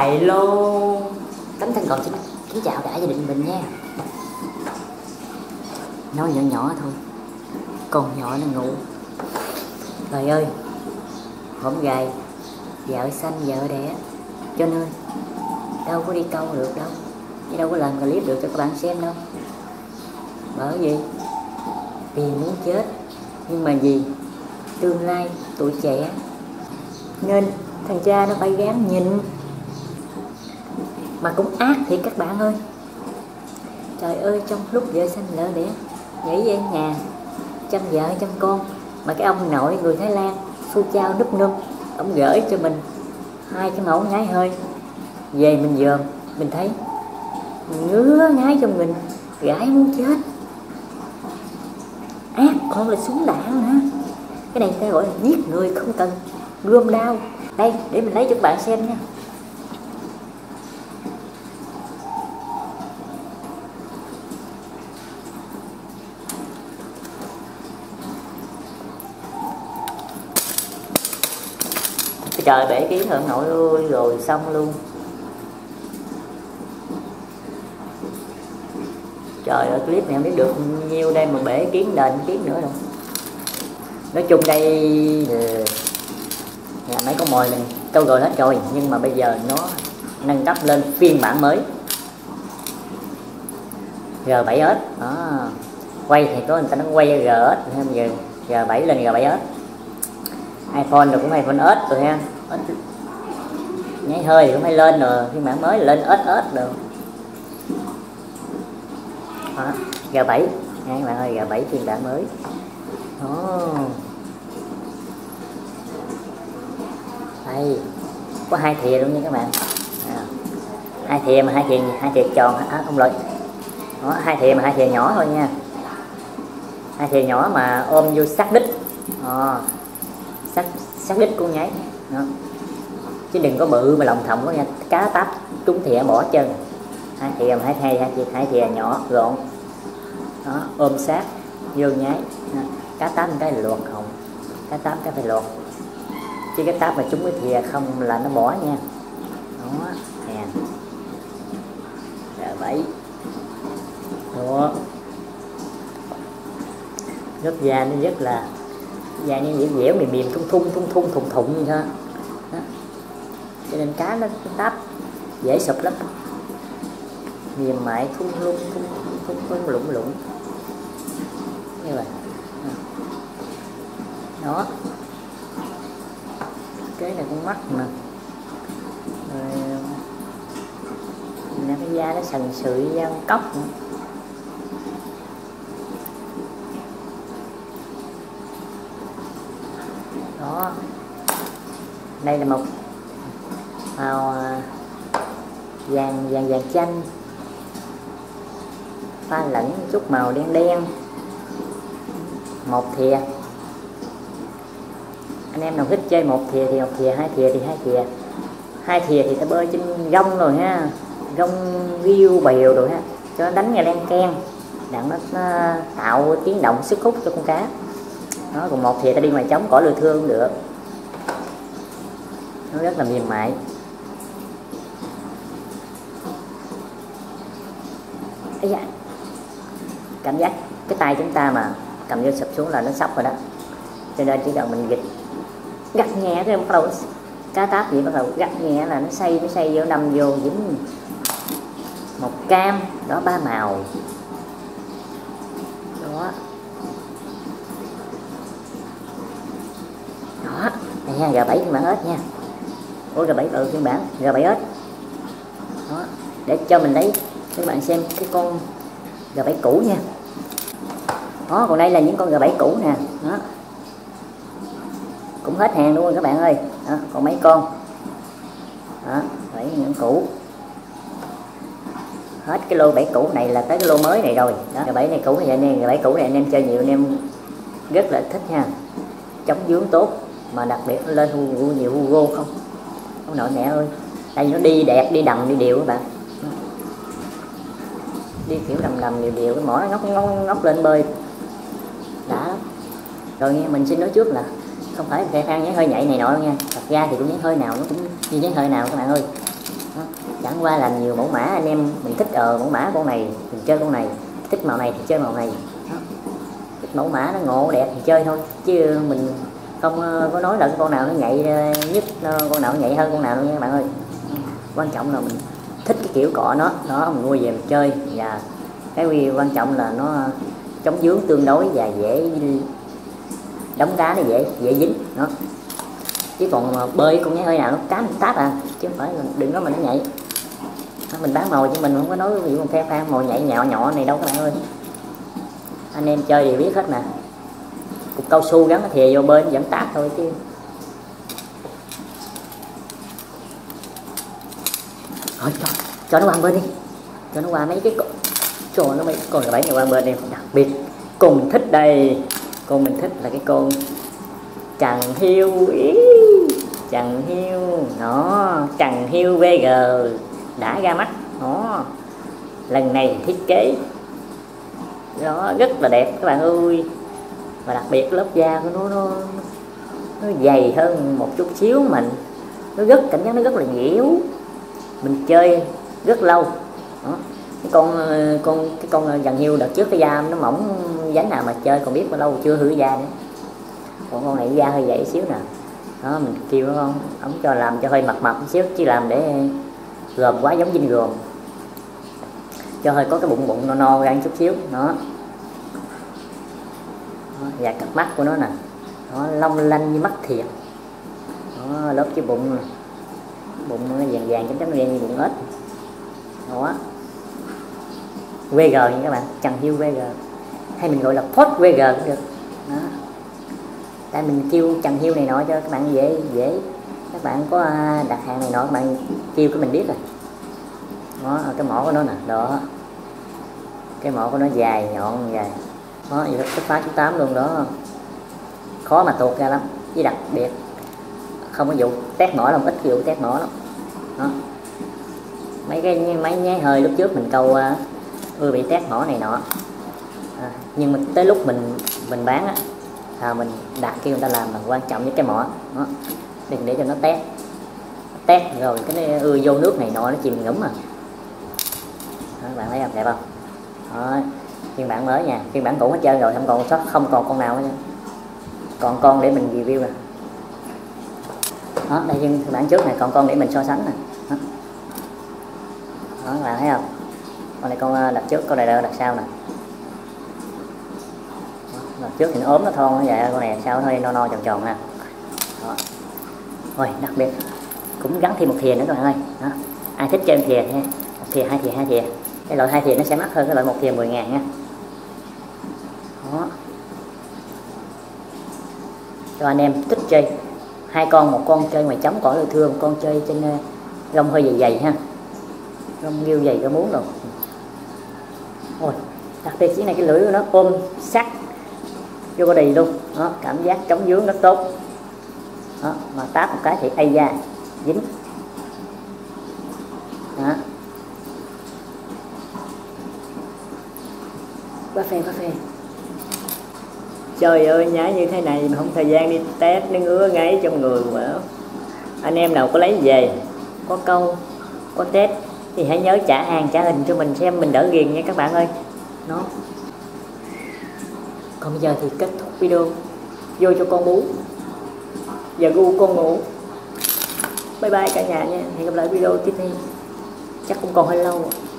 Hello, Cánh Thanh còn kính chào đại gia đình mình nha. Nói nhỏ nhỏ thôi, con nhỏ nó ngủ. Trời ơi, hổm gầy, vợ xanh vợ đẻ, cho nên đâu có đi câu được đâu, chứ đâu có làm clip được cho các bạn xem đâu. Bởi vì muốn chết, nhưng mà vì tương lai tuổi trẻ nên thằng cha nó phải gán nhịn. Mà cũng ác thiệt các bạn ơi. Trời ơi, trong lúc vợ xanh vợ đẻ nghỉ về nhà chăm vợ chăm con, mà cái ông nội người Thái Lan Su Chao núp núp, ông gửi cho mình 2 cái mẫu nhái hơi về mình dòm, mình thấy ngứa ngái trong mình, gái muốn chết. Ác còn là súng đạn nữa. Cái này ta gọi là giết người không cần gươm đao. Đây, để mình lấy cho các bạn xem nha. Trời, bể kiến hơn nội ơi, rồi xong luôn. Trời ơi, clip này không biết được nhiêu đây mà bể kiến đền kiến nữa rồi. Nói chung đây là mấy con mồi mình câu rồi hết rồi, nhưng mà bây giờ nó nâng cấp lên phiên bản mới G7S đó. Quay thì có người ta nó quay GS thêm giờ G7 lên G7S. iPhone rồi cũng iPhone S rồi ha. Nháy hơi thì cũng phải lên rồi, phiên bản mới lên SS rồi đó. G7 nha các bạn ơi, G7 phiên bản mới đó. Đây có 2 thìa luôn nha các bạn. 2 thìa mà 2 thìa tròn, không lỗi đó, 2 thìa mà 2 thìa nhỏ thôi nha. 2 thìa nhỏ mà ôm vô sát đích sát đích của nháy đó. Chứ đừng có bự mà lòng thòng có nha, cá táp trúng thìa bỏ chân. 2 thìa mà 2 thìa nhỏ gọn đó, ôm sát vô nháy đó. Cá táp một cái là luộc hồng, cá táp cái phải luộc, chứ cái táp mà trúng cái thìa không là nó bỏ nha đó. Nè G7 đó, nước da nó rất là da như dẻo dẻo mềm mềm, thun thùng như thế đó. Cho nên cá nó táp dễ sụp lắm, mềm mại thun lủng như vậy đó. Cái này con mắt mà rồi cái da nó sần sụi da con cóc nữa. Đó, đây là một màu vàng chanh pha lẫn chút màu đen. Một thìa, anh em nào thích chơi một thìa thì một thìa, 2 thìa thì 2 thìa. 2 thìa thì ta bơi trên gông rồi ha, gông riêu bèo rồi ha, cho nó đánh nghe len keng đặng nó tạo tiếng động sức hút cho con cá đó. Còn một thìa ta đi ngoài trống cỏ lừa thương cũng được, nó rất là mềm mại. Ây da, cảm giác cái tay chúng ta mà cầm vô sụp xuống là nó sốc rồi đó, cho nên chỉ cần mình gịch gắt nhẹ thôi, bắt đầu cá táp gì bắt đầu gắt nhẹ là nó xây vô, nằm vô dính một cam đó, 3 màu đó. Đó, đây nha, G7 phiên bản S nha. Ủa G7 phiên bản G7S đó, để cho mình lấy các bạn xem cái con G7 cũ nha. Đó, còn đây là những con G7 cũ nè đó, cũng hết hàng luôn rồi các bạn ơi đó. Còn mấy con đó, bảy những cũ hết. Cái lô 7 cũ này là tới cái lô mới này rồi đó. G7 này cũ vậy nè, G7 cũ này anh em chơi nhiều anh em rất là thích ha, chống vướng tốt, mà đặc biệt nó lên nhiều Hugo không nội mẹ ơi. Tại vì nó đi đẹp, đi đầm, đi đều các bạn, đi kiểu đầm đều, cái mỏ nó ngóc lên bơi đã lắm. Rồi nghe mình xin nói trước là không phải khai thang nhảy hơi nhảy này nọ nha, thật ra thì cũng nhảy hơi nào nó cũng như nhảy hơi nào các bạn ơi đó. chẳng qua là nhiều mẫu mã anh em mình thích mẫu mã con này mình chơi con này, thích màu này thì chơi màu này đó. Thích mẫu mã nó ngộ đẹp thì chơi thôi, chứ mình không có nói là con nào nó nhạy nhất, con nào nó nhạy hơn con nào đâu nha các bạn ơi. Quan trọng là mình thích cái kiểu cọ nó mình mua về mình chơi, và cái quan trọng là nó chống vướng tương đối và dễ đóng cá, nó dễ dính đó. Chứ còn mà bơi con nhái hơi nào nó cá một tát chứ không phải là đừng nói mình nó nhạy. Mình bán mồi chứ mình không có nói ví dụ con phe phan mồi nhạy nhọ nhỏ này đâu các bạn ơi. Anh em chơi thì biết hết nè, cục cao su gắn cái thìa vô bơi vẫn tát thôi chứ. Thôi cho nó qua bên đi, cho nó qua mấy cái cho nó mấy con bảy này qua bên đi. Đặc biệt con mình thích đây, con mình thích là cái con Trần Hiêu. Trần Hiêu nó, Trần Hiêu VG đã ra mắt nó, lần này thiết kế nó rất là đẹp các bạn ơi, và đặc biệt lớp da của nó dày hơn một chút xíu, mình nó rất cảm giác nó rất là dẻo, mình chơi rất lâu đó. Cái con Trần Hiêu đợt trước cái da nó mỏng dánh nào mà chơi còn biết bao lâu chưa hư da nữa, còn con này da hơi dày xíu nè đó. Mình kêu nó không, ông cho làm cho hơi mập một xíu, chứ làm để gồm quá giống dinh gồm, cho hơi có cái bụng no ra chút xíu đó. Và cặp mắt của nó nè, nó long lanh như mắt thiệt đó, lớp cái bụng nó vàng chấm đen như bụng ếch đó. VG nha các bạn, Trần Hiêu VG, hay mình gọi là Post VG cũng được đó. Tại mình kêu Trần Hiêu này nọ cho các bạn dễ các bạn có đặt hàng này nọ các bạn kêu cái mình biết rồi đó. Cái mỏ của nó nè đó, cái mỏ của nó dài nhọn dài đó, vậy cái phá 98 luôn đó, khó mà tuột ra lắm, với đặc biệt không có vụ tét mỏ lắm, ít vụ tét mỏ lắm đó. Mấy nháy hơi lúc trước mình câu bị tét mỏ này nọ nhưng mà tới lúc mình bán mình đặt kêu người ta làm là quan trọng với cái mỏ đó, đừng để cho nó tét rồi cái nó vô nước này nọ nó chìm ngủm đó, bạn thấy không, đẹp không đó. Phiên bản mới nha, phiên bản cũ hết trơn rồi, không còn con nào nữa, còn con để mình review nè đó. Đây phiên bản trước này còn con để mình so sánh nè đó. Đó các bạn thấy không, con này con đặt trước, con này đặt sau nè. Đặt trước thì nó ốm nó thon nó vậy, con này sau nó hơi no tròn nè đó. Rồi đặc biệt cũng gắn thêm một thìa nữa các bạn ơi đó. Ai thích chơi thìa ha, một thìa hai thìa, cái loại 2 thìa nó sẽ mắc hơn cái loại 1 thìa 10.000 nha đó. Cho anh em thích chơi 2 con, một con chơi ngoài trống cỏ lôi thương, một con chơi trên rong hơi dày ha, rong nghiêu dày có muốn rồi. Ôi đặc biệt chiếc này cái lưỡi của nó ôm sắc vô body luôn đó, cảm giác chống vướng rất tốt đó, mà táp một cái thì ai da dính đó. Quá phê. Trời ơi, nhái như thế này mà không thời gian đi test, nó ngứa ngáy trong người quá. Anh em nào có lấy về, có câu, có test thì hãy nhớ trả hàng, trả hình cho mình xem, mình đỡ ghiền nha các bạn ơi. Nó. Còn bây giờ thì kết thúc video, vô cho con bú và gu con ngủ. Bye bye cả nhà nha, hẹn gặp lại video tiếp theo, chắc cũng còn hơi lâu.